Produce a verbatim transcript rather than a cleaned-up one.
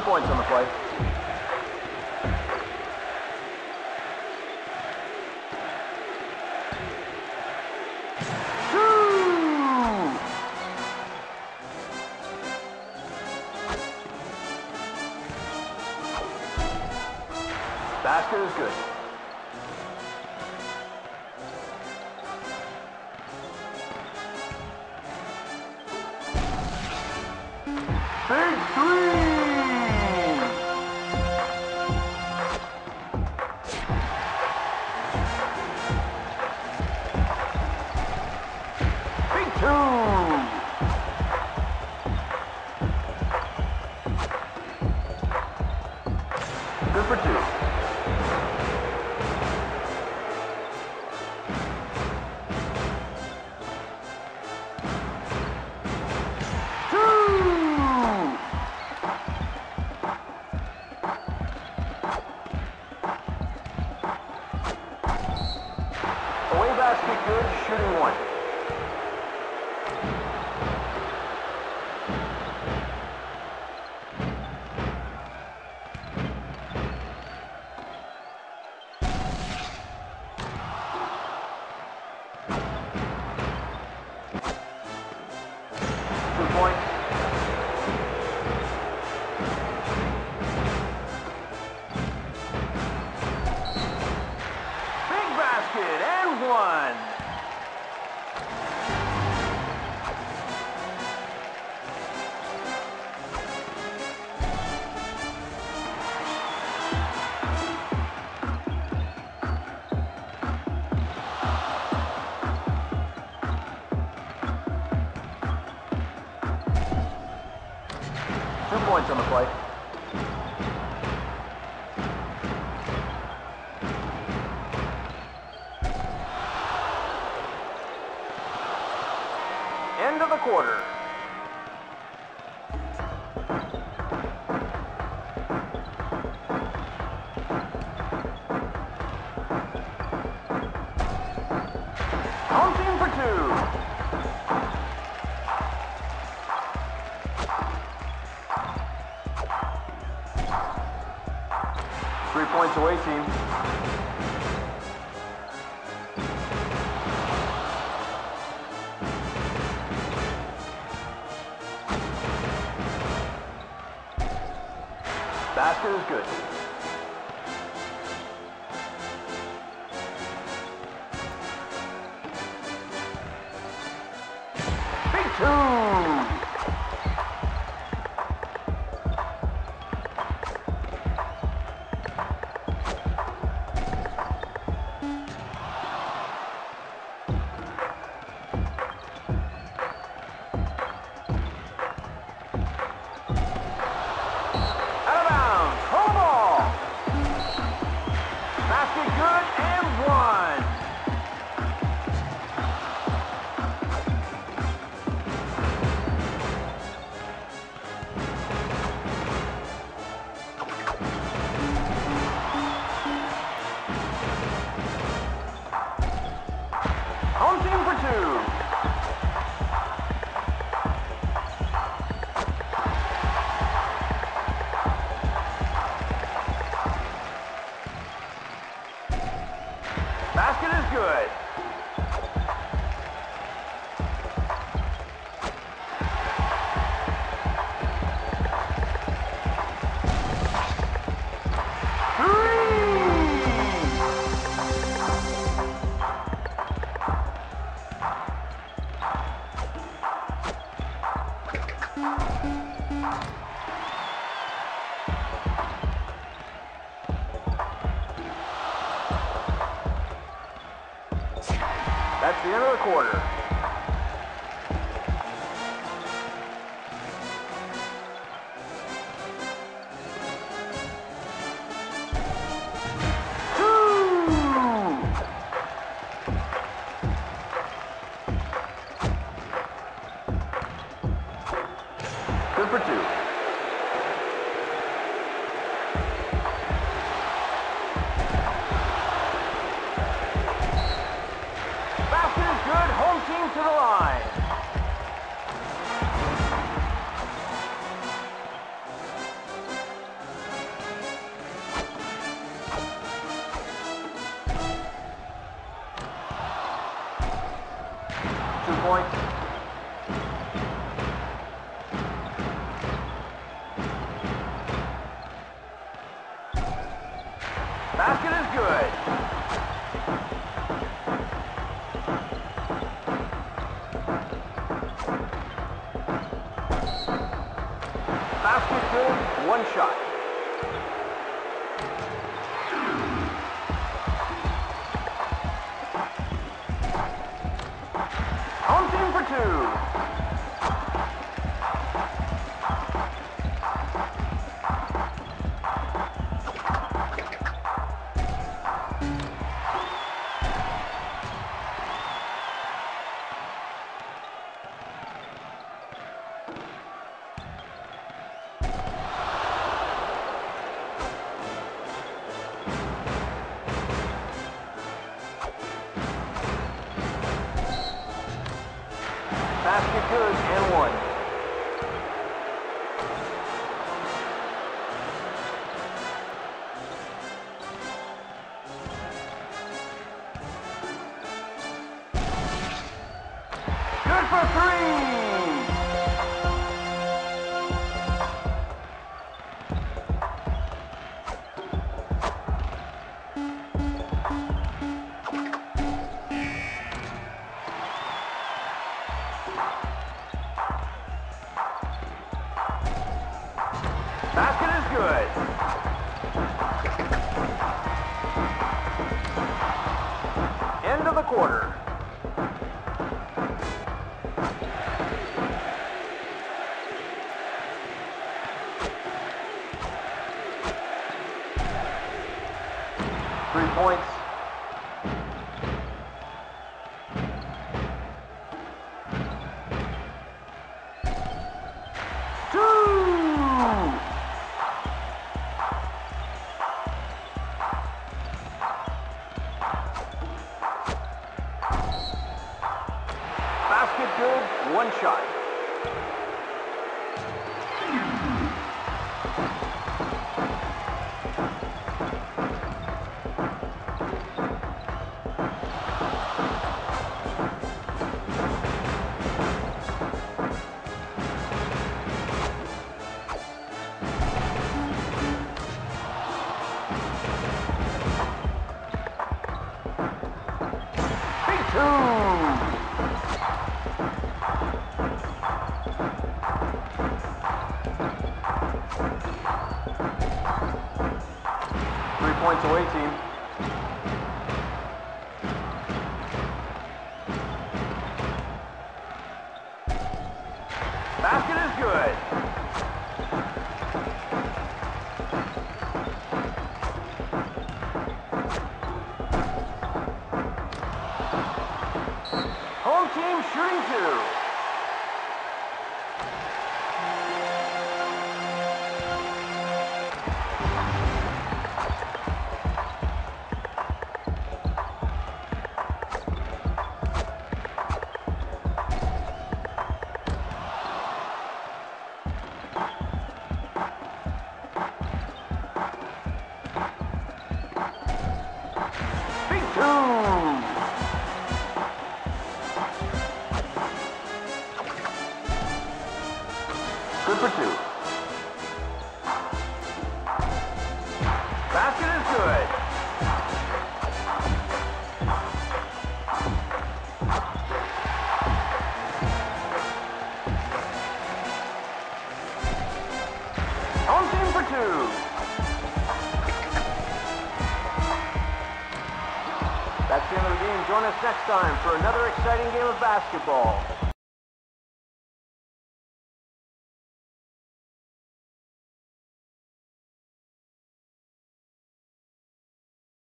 points on the play. Basket is good. Big three! Big two! Good for two. Away basket good, shooting one. Two points. Big basket and one. Two points on the play. End of the quarter. Home team for two. Three points away, team. Basket is good. Big two. Basket good and one. Home team for two. Basket is good. That's the end of the quarter. Two! Good for two. Good home team to the line. points. Basket is good. Basket good, one shot. Home team for two. Basket good and one. Good for three. Basket is good. End of the quarter. Three points. Basket good, one shot. Big two. Three points away, team. Basket is good. Home team shooting two. Big two. Good for two. Basket is good. Home team for two. That's the end of the game. Join us next time for another exciting game of basketball.